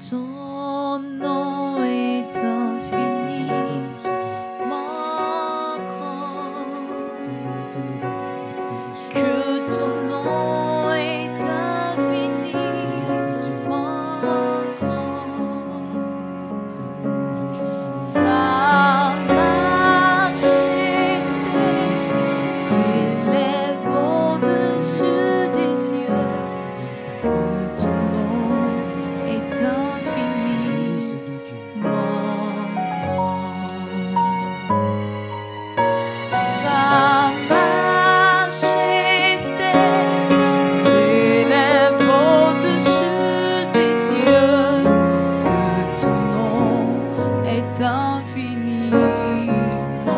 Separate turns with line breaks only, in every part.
ton nom est infiniment grand, que ton nom est infiniment grand. Ta majesté s'élève au-dessus des cieux, que ton nom est infiniment grand. Ta majesté s'élève au-dessus des cieux, que ton nom est infiniment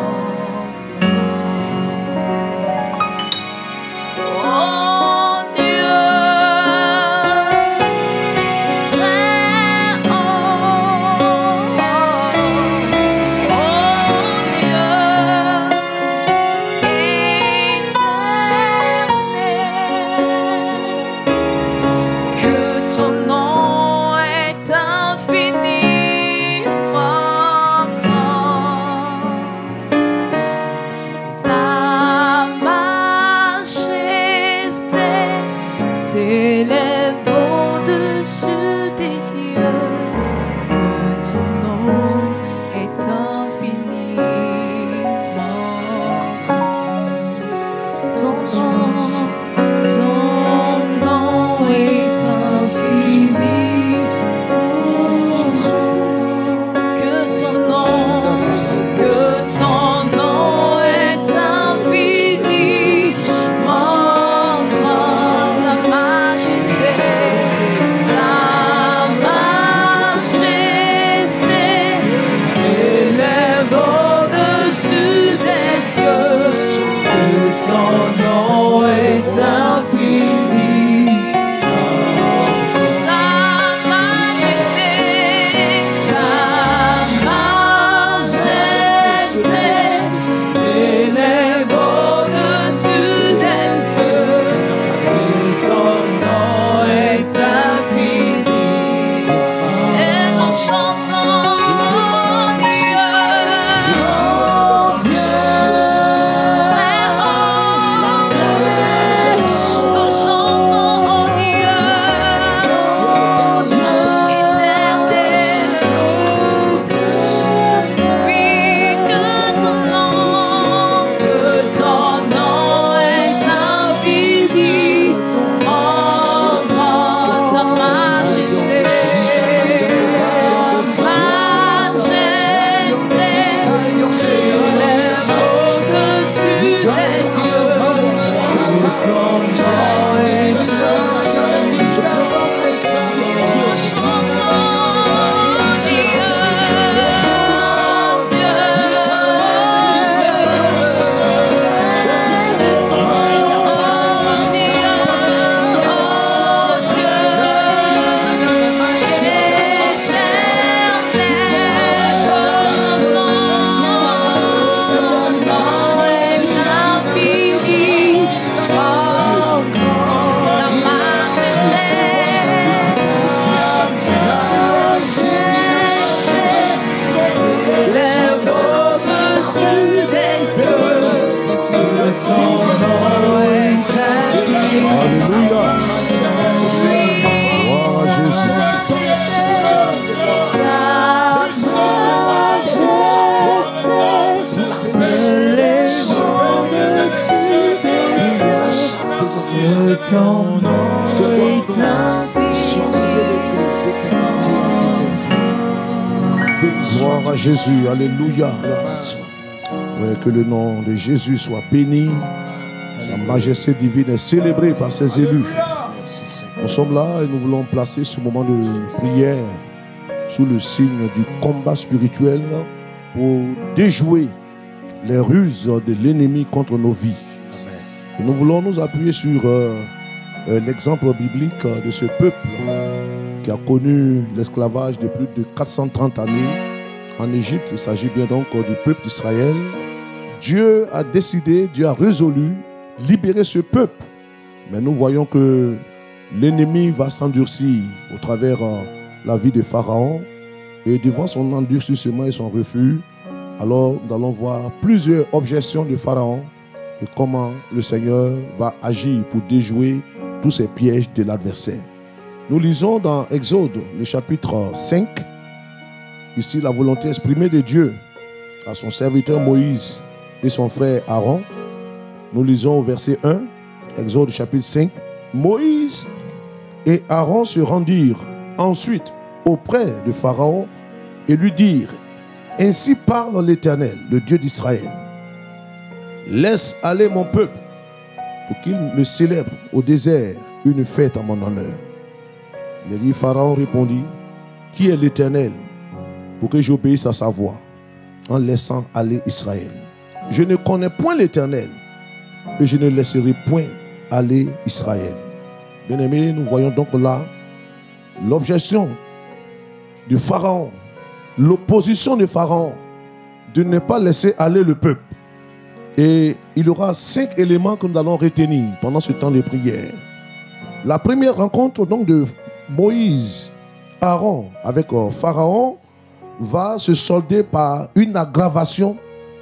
grand. Oh Dieu, très haut. Oh Dieu, éternel, que ton nom est infiniment grand. Ta majesté s'élève au-dessus des cieux, que ton nom est infiniment grand. Ton nom est infiniment grand. Que ton nom est infiniment grand. Ta majesté s'élève au-dessus des cieux, que ton nom est infiniment. Ta majesté s'élève au-dessus des cieux, que ton nom est infini. Et nous chantons Dieu, très haut. Nous chantons Dieu, éternel. Oui, que ton nom est infiniment grand. Ta majesté s'élève au-dessus des cieux, que ton nom est infiniment. Nous chantons Dieu.
Alléluia. Gloire à Jésus.
Ton nom est infiniment.
Gloire à Jésus. Alléluia. Ouais, que le nom de Jésus soit béni. Sa majesté divine est célébrée par ses élus. Nous sommes là et nous voulons placer ce moment de prière sous le signe du combat spirituel pour déjouer les ruses de l'ennemi contre nos vies. Et nous voulons nous appuyer sur l'exemple biblique de ce peuple qui a connu l'esclavage de plus de 430 années en Égypte. Il s'agit bien donc du peuple d'Israël. Dieu a décidé, Dieu a résolu libérer ce peuple. Mais nous voyons que l'ennemi va s'endurcir au travers la vie de Pharaon. Et devant son endurcissement et son refus, alors nous allons voir plusieurs objections de Pharaon et comment le Seigneur va agir pour déjouer tous ces pièges de l'adversaire. Nous lisons dans Exode, le chapitre 5, ici la volonté exprimée de Dieu à son serviteur Moïse et son frère Aaron. Nous lisons au verset 1, Exode chapitre 5. Moïse et Aaron se rendirent ensuite auprès de Pharaon et lui dirent: ainsi parle l'Éternel, le Dieu d'Israël. Laisse aller mon peuple pour qu'il me célèbre au désert une fête en mon honneur. Le dit Pharaon répondit: qui est l'Éternel pour que j'obéisse à sa voix en laissant aller Israël? Je ne connais point l'Éternel et je ne laisserai point aller Israël. Bien-aimés, nous voyons donc là l'objection de Pharaon, l'opposition de Pharaon de ne pas laisser aller le peuple. Et il y aura 5 éléments que nous allons retenir pendant ce temps de prière. La première rencontre donc de Moïse, Aaron avec Pharaon va se solder par une aggravation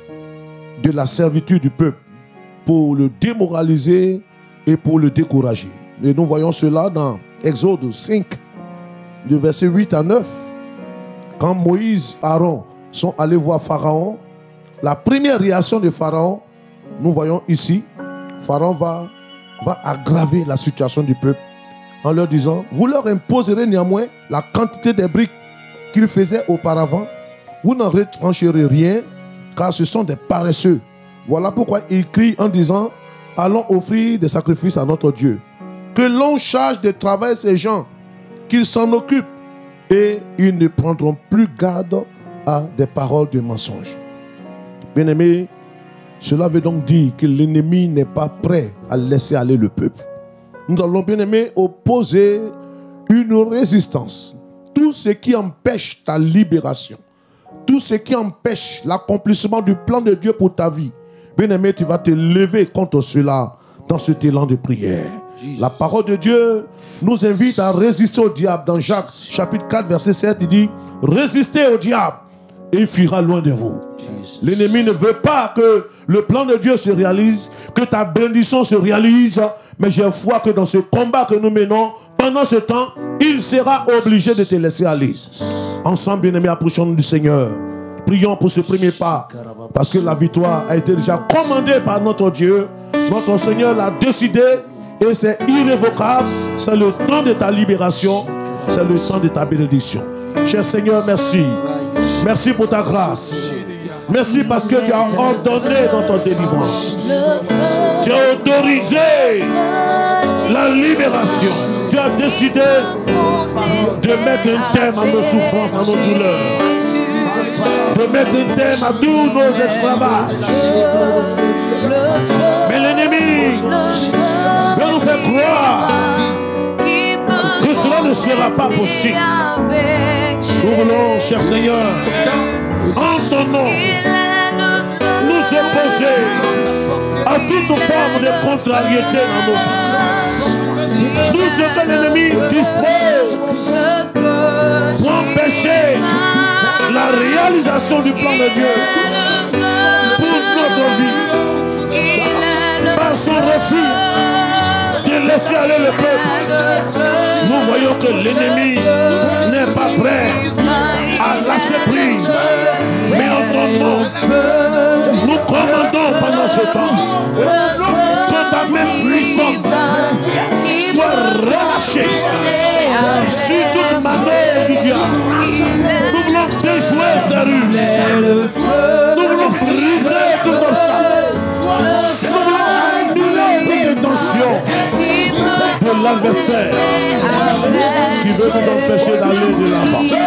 de la servitude du peuple pour le démoraliser et pour le décourager. Et nous voyons cela dans Exode 5, de versets 8 à 9. Quand Moïse et Aaron sont allés voir Pharaon, la première réaction de Pharaon, nous voyons ici, Pharaon va aggraver la situation du peuple en leur disant: vous leur imposerez néanmoins la quantité des briques qu'ils faisaient auparavant, vous n'en retrancherez rien, car ce sont des paresseux. Voilà pourquoi il crie en disant: allons offrir des sacrifices à notre Dieu. Que l'on charge de travail ces gens, qu'ils s'en occupent, et ils ne prendront plus garde à des paroles de mensonge. Bien-aimés, cela veut donc dire que l'ennemi n'est pas prêt à laisser aller le peuple. Nous allons, bien-aimés, opposer une résistance. Tout ce qui empêche ta libération, tout ce qui empêche l'accomplissement du plan de Dieu pour ta vie, bien-aimé, tu vas te lever contre cela dans cet élan de prière. La parole de Dieu nous invite à résister au diable. Dans Jacques chapitre 4 verset 7, il dit: résistez au diable et il fuira loin de vous. L'ennemi ne veut pas que le plan de Dieu se réalise, que ta bénédiction se réalise, mais j'ai foi que dans ce combat que nous menons, pendant ce temps, il sera obligé de te laisser aller. Ensemble, bien-aimés, approchons-nous du Seigneur. Prions pour ce premier pas, parce que la victoire a été déjà commandée par notre Dieu. Notre Seigneur l'a décidé et c'est irrévocable. C'est le temps de ta libération, c'est le temps de ta bénédiction. Cher Seigneur, merci. Merci pour ta grâce. Merci parce que tu as ordonné notre délivrance. Tu as autorisé la libération. Tu as décidé de mettre un terme à nos souffrances, à nos douleurs. De mettre un terme à tous nos esclavages. Mais l'ennemi veut nous faire croire que cela ne sera pas possible. Nous voulons, cher Seigneur, en ton nom, nous opposer à toute forme de contrariété dans nos vies. Tout ce que l'ennemi dispose pour empêcher la réalisation du plan de Dieu pour notre vie, par son refus de laisser aller le peuple, nous voyons que l'ennemi n'est pas prêt à lâcher prise. Mais en ton nom, nous commandons pendant ce temps que ta main puissante soit relâchée sur toute manière du diable. Nous voulons déjouer ces ruses. Nous voulons briser tout nos sacs. Nous voulons annuler toute intention de l'adversaire qui veut nous empêcher d'aller de l'avant.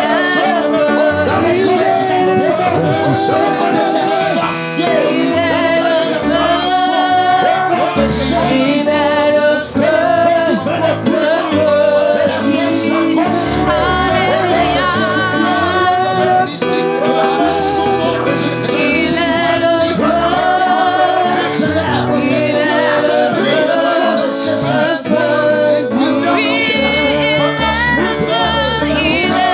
Il est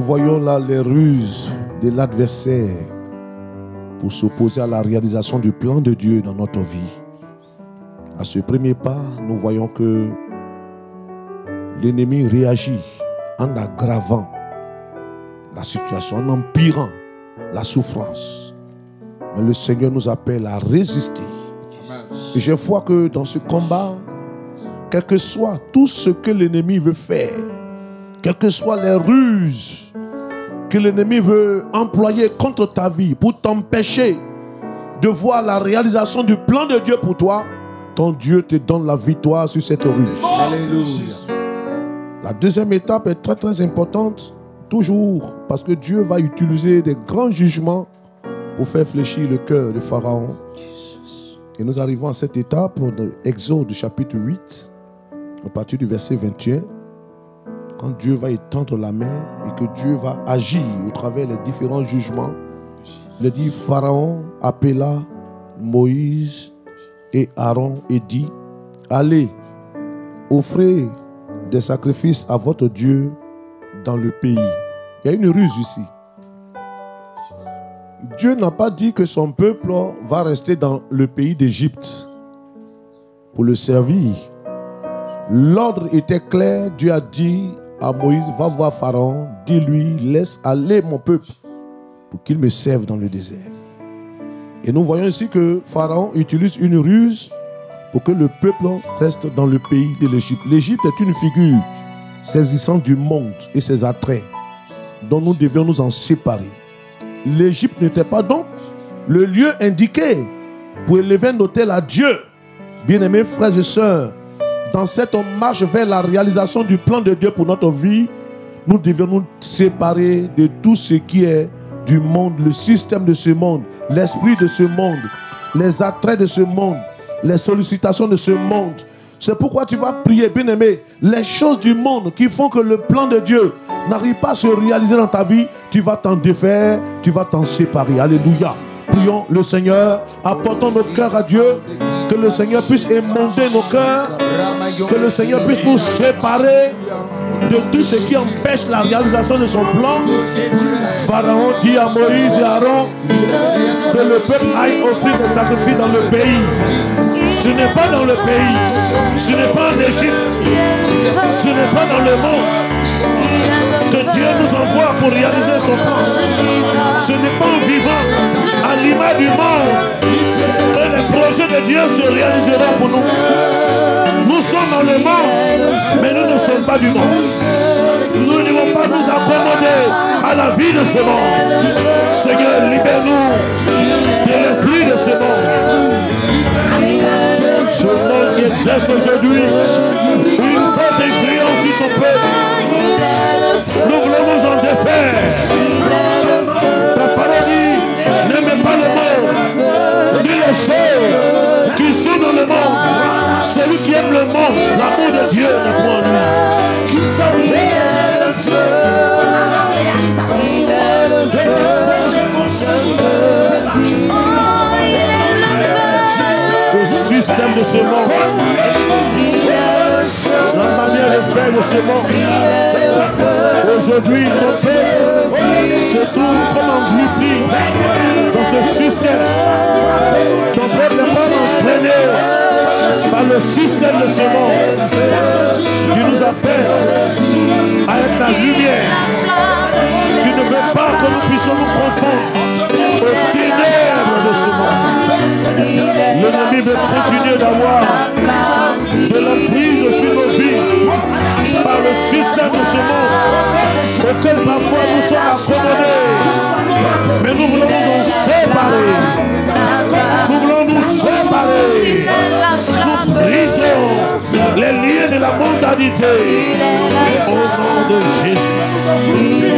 voyons là les ruses de l'adversaire pour s'opposer à la réalisation du plan de Dieu dans notre vie. À ce premier pas, nous voyons que l'ennemi réagit en aggravant la situation, en empirant la souffrance. Mais le Seigneur nous appelle à résister. Et je vois que dans ce combat, quel que soit tout ce que l'ennemi veut faire, quelles que soient les ruses que l'ennemi veut employer contre ta vie pour t'empêcher de voir la réalisation du plan de Dieu pour toi, ton Dieu te donne la victoire sur cette ruse. Alléluia. La deuxième étape est très très importante, toujours, parce que Dieu va utiliser des grands jugements pour faire fléchir le cœur de Pharaon. Et nous arrivons à cette étape de Exode chapitre 8, à partir du verset 21, quand Dieu va étendre la main et que Dieu va agir au travers des différents jugements. Il dit, Pharaon appela Moïse et Aaron et dit, allez, offrez des sacrifices à votre Dieu dans le pays. Il y a une ruse ici. Dieu n'a pas dit que son peuple va rester dans le pays d'Égypte pour le servir. L'ordre était clair. Dieu a dit à Moïse, va voir Pharaon, dis-lui, laisse aller mon peuple pour qu'il me serve dans le désert. Et nous voyons ici que Pharaon utilise une ruse pour que le peuple reste dans le pays de l'Égypte. L'Égypte est une figure saisissante du monde et ses attraits dont nous devions nous en séparer. L'Égypte n'était pas donc le lieu indiqué pour élever un autel à Dieu. Bien-aimés frères et sœurs, dans cette marche vers la réalisation du plan de Dieu pour notre vie, nous devions nous séparer de tout ce qui est du monde, le système de ce monde, l'esprit de ce monde, les attraits de ce monde, les sollicitations de ce monde. C'est pourquoi tu vas prier, bien-aimé, les choses du monde qui font que le plan de Dieu n'arrive pas à se réaliser dans ta vie, tu vas t'en défaire, tu vas t'en séparer. Alléluia. Prions le Seigneur, apportons nos cœurs à Dieu, que le Seigneur puisse émonder nos cœurs, que le Seigneur puisse nous séparer de tout ce qui empêche la réalisation de son plan. Pharaon dit à Moïse et Aaron que le peuple aille offrir des sacrifices dans le pays. Ce n'est pas dans le pays, ce n'est pas en Égypte, ce n'est pas dans le monde que Dieu nous envoie pour réaliser son plan. Ce n'est pas en vivant à l'image du monde que les projets de Dieu se réaliseront pour nous. Nous sommes dans le monde, mais nous ne sommes pas du monde. Nous ne devons pas nous accommoder à la vie de ce monde. Seigneur, libère-nous de l'esprit de ce monde. Ce monde qui exerce aujourd'hui une forte influence sur son peuple. Nous voulons nous en défaire. Ta parole dit, n'aimez pas le monde, ni les choses qui sont dans le monde. Celui qui aime le monde, l'amour de Dieu n'est pas en lui. Qu'il le système de ce monde, la manière de faire de ce monde. Aujourd'hui, ton peuple se trouve comme englouti dans ce système. Ton peuple n'est pas entraîné par le système de ce monde. Tu nous appelles à être la lumière. Tu ne veux pas que nous puissions nous confondre aux ténèbres de ce monde. L'ennemi veut continuer d'avoir de l'emprise sur nos vies par le système de ce monde, auquel parfois nous sommes accommodés. Mais nous voulons nous en séparer. Nous voulons nous séparer. Nous brisons les liens de la mondanité au nom de Jésus.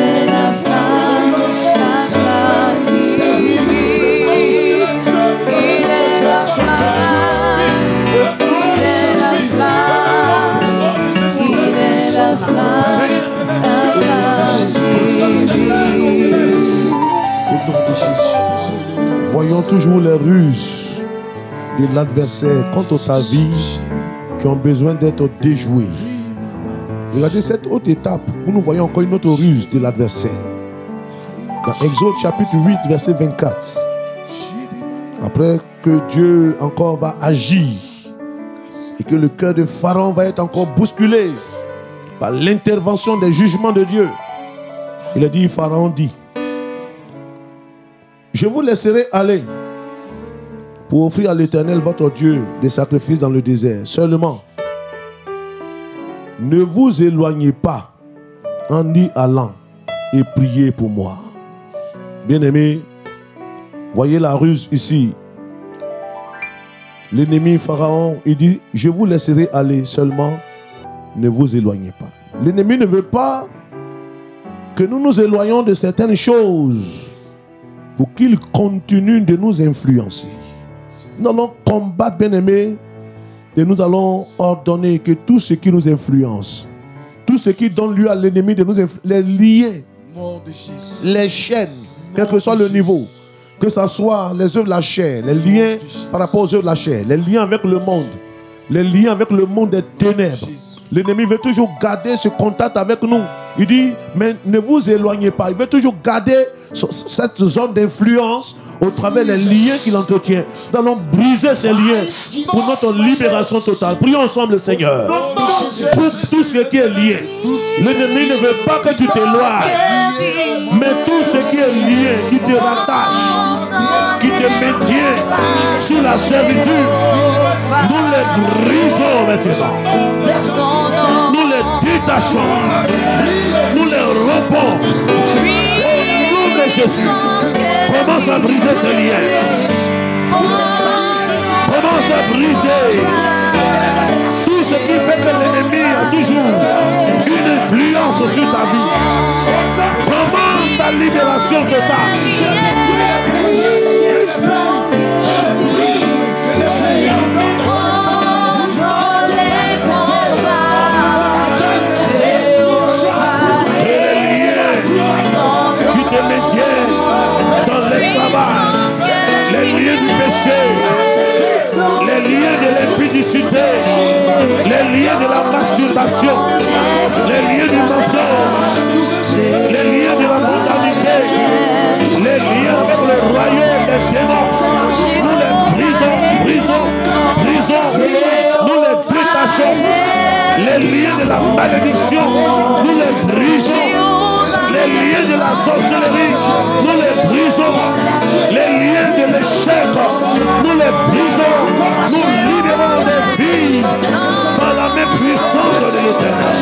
Voyons toujours les ruses de l'adversaire contre ta vie qui ont besoin d'être déjouées. Regardez cette haute étape où nous voyons encore une autre ruse de l'adversaire. Dans Exode chapitre 8, verset 24. Après que Dieu encore va agir et que le cœur de Pharaon va être encore bousculé par l'intervention des jugements de Dieu. Il a dit, Pharaon dit, je vous laisserai aller pour offrir à l'Éternel votre Dieu des sacrifices dans le désert. Seulement, ne vous éloignez pas en y allant et priez pour moi. Bien-aimés, voyez la ruse ici. L'ennemi Pharaon, il dit, je vous laisserai aller, seulement ne vous éloignez pas. L'ennemi ne veut pas que nous nous éloignions de certaines choses pour qu'il continue de nous influencer. Nous allons combattre, bien-aimés, et nous allons ordonner que tout ce qui nous influence, tout ce qui donne lieu à l'ennemi de nous influencer, les liens, les chaînes, quel que soit le niveau, que ce soit les œuvres de la chair, les liens par rapport aux œuvres de la chair, les liens avec le monde, les liens avec le monde des ténèbres. L'ennemi veut toujours garder ce contact avec nous. Il dit, mais ne vous éloignez pas. Il veut toujours garder cette zone d'influence au travers des liens qu'il entretient. Nous allons briser ces liens pour notre libération totale. Prions ensemble le Seigneur. Pour tout ce qui est lié. L'ennemi ne veut pas que tu t'éloignes. Mais tout ce qui est lié, qui te rattache, qui te maintient sous la servitude, nous les brisons maintenant. Nous les détachons. Nous les rompons. Au nom de Jésus. Commence à briser ces liens. Commence à briser tout ce qui fait que l'ennemi a toujours une influence sur ta vie. Commence ta libération totale. Dans l'esclavage, les liens du péché, les liens de l'impudicité, les liens de la masturbation, les liens du mensonge, les liens de la mondanité, les liens avec le royaume des ténèbres. Nous les brisons, nous les détachons. Les liens de la malédiction, nous les brisons. Les liens de la sorcellerie, nous les brisons. Les liens de l'échec, nous les brisons. Nous libérons des vies par la main puissante de l'Éternel.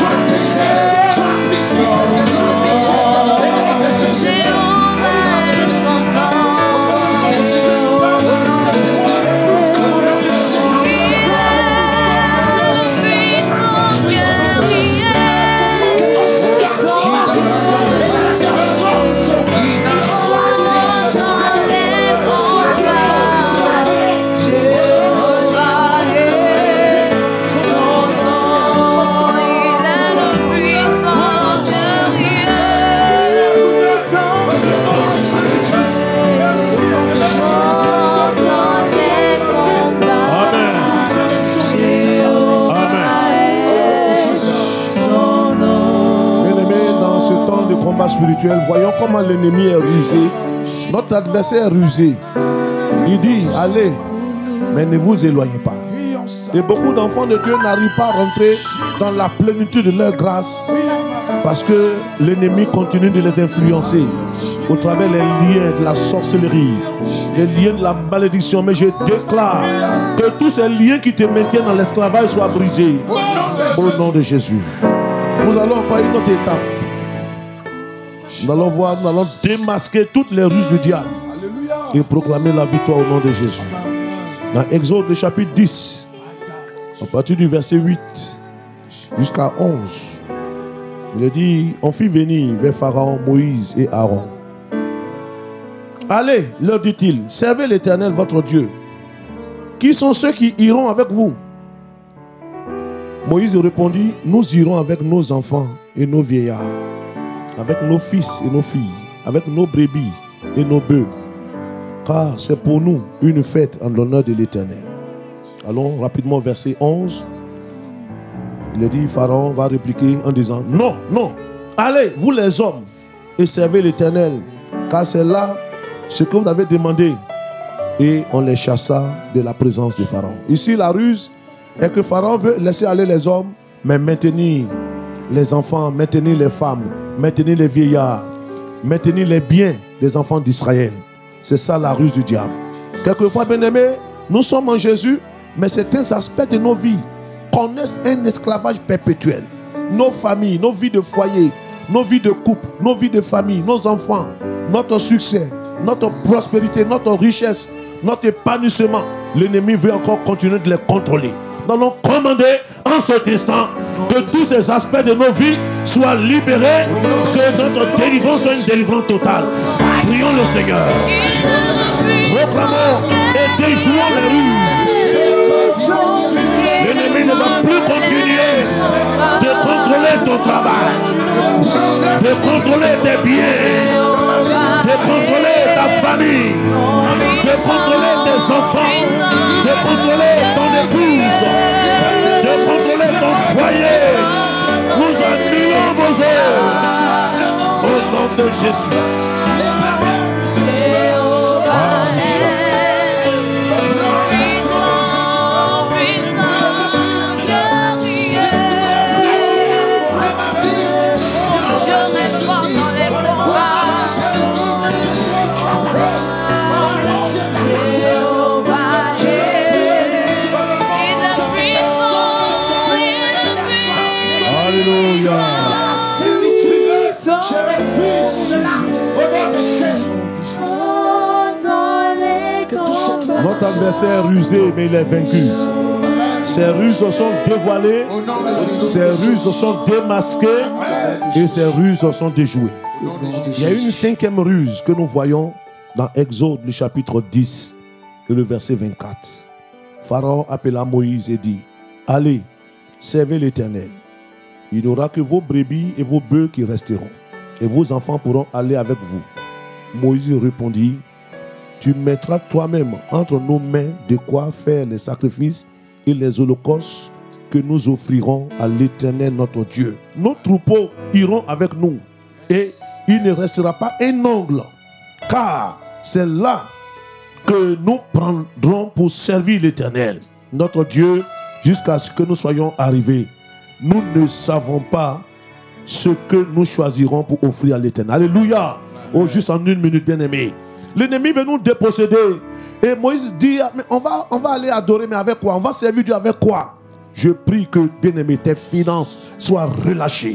Spirituel, voyons comment l'ennemi est rusé. Notre adversaire est rusé. Il dit, allez, mais ne vous éloignez pas. Et beaucoup d'enfants de Dieu n'arrivent pas à rentrer dans la plénitude de leur grâce parce que l'ennemi continue de les influencer au travers des liens de la sorcellerie, les liens de la malédiction. Mais je déclare que tous ces liens qui te maintiennent dans l'esclavage soient brisés au nom de Jésus. Nous allons pas une autre étape. Nous allons voir, nous allons démasquer toutes les ruses du diable et proclamer la victoire au nom de Jésus. Dans Exode chapitre 10, à partir du verset 8 jusqu'à 11, il dit, on fit venir vers Pharaon, Moïse et Aaron. Allez, leur dit-il, servez l'Éternel votre Dieu. Qui sont ceux qui iront avec vous? Moïse répondit, nous irons avec nos enfants et nos vieillards, avec nos fils et nos filles, avec nos brebis et nos bœufs, car c'est pour nous une fête en l'honneur de l'Éternel. Allons rapidement verset 11. Il a dit, Pharaon va répliquer en disant, non, non, allez, vous les hommes, et servez l'Éternel, car c'est là ce que vous avez demandé. Et on les chassa de la présence de Pharaon. Ici, la ruse est que Pharaon veut laisser aller les hommes, mais maintenir les enfants, maintenir les femmes, maintenir les vieillards, maintenir les biens des enfants d'Israël. C'est ça la ruse du diable. Quelquefois, bien-aimés, nous sommes en Jésus, mais certains aspects de nos vies connaissent un esclavage perpétuel. Nos familles, nos vies de foyer, nos vies de couple, nos vies de famille, nos enfants, notre succès, notre prospérité, notre richesse, notre épanouissement. L'ennemi veut encore continuer de les contrôler. Nous allons commander en cet instant que tous ces aspects de nos vies soient libérés, que notre délivrance soit une délivrance totale. Prions le Seigneur. Proclamons et déjouons les ruses. L'ennemi ne va plus continuer de contrôler ton travail, de contrôler tes biens, de contrôler ta famille, de contrôler tes enfants, de contrôler ton épouse, de contrôler ton foyer. Nous annulons vos œuvres au nom de Jésus. Notre adversaire est rusé, mais il est vaincu. Ses ruses sont dévoilées, ses ruses sont démasquées et ses ruses sont déjouées. Il y a une cinquième ruse que nous voyons dans Exode, le chapitre 10, et le verset 24. Pharaon appela Moïse et dit, allez, servez l'Éternel. Il n'y aura que vos brebis et vos bœufs qui resteront, et vos enfants pourront aller avec vous. Moïse répondit, tu mettras toi-même entre nos mains de quoi faire les sacrifices et les holocaustes que nous offrirons à l'Éternel notre Dieu. Nos troupeaux iront avec nous et il ne restera pas un ongle, car c'est là que nous prendrons pour servir l'Éternel notre Dieu jusqu'à ce que nous soyons arrivés. Nous ne savons pas ce que nous choisirons pour offrir à l'Éternel. Alléluia. Oh, juste en une minute, bien-aimés. L'ennemi veut nous déposséder. Et Moïse dit, mais on va aller adorer, mais avec quoi? On va servir Dieu avec quoi? Je prie que, bien-aimé, tes finances soient relâchées.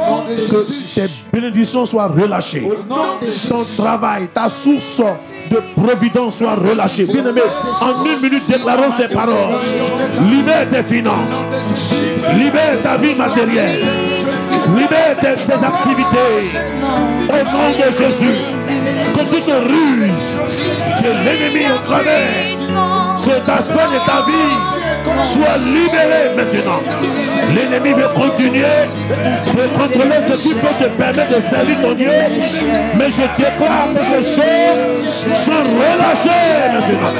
Que tes bénédictions soient relâchées. Ton travail, ta source de providence soit relâchée. Bien-aimé, en une minute, déclarons ces paroles. Libère tes finances. Libère ta vie matérielle. Libère tes activités. Au nom de Jésus. Que toute ruse que l'ennemi au travers cet aspect de ta vie soit libéré maintenant. L'ennemi veut continuer de contrôler ce qui peut te permettre de servir ton Dieu. Mais je déclare que ces choses sont relâchées maintenant.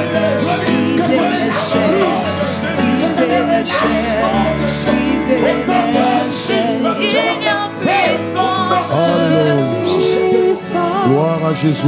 Gloire à Jésus.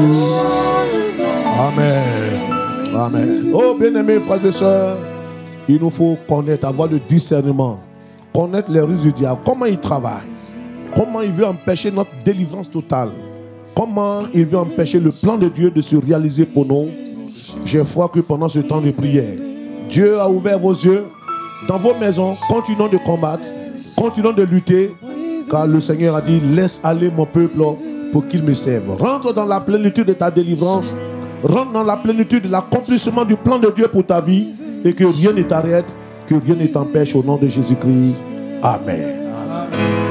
Amen. Amen. Oh, bien-aimés frères et sœurs, il nous faut connaître, avoir le discernement, connaître les ruses du diable, comment il travaille, comment il veut empêcher notre délivrance totale, comment il veut empêcher le plan de Dieu de se réaliser pour nous. J'ai foi que pendant ce temps de prière, Dieu a ouvert vos yeux. Dans vos maisons, continuons de combattre, continuons de lutter, car le Seigneur a dit, laisse aller mon peuple pour qu'il me serve. Rentre dans la plénitude de ta délivrance, rentre dans la plénitude de l'accomplissement du plan de Dieu pour ta vie, et que rien ne t'arrête, que rien ne t'empêche au nom de Jésus-Christ. Amen. Amen.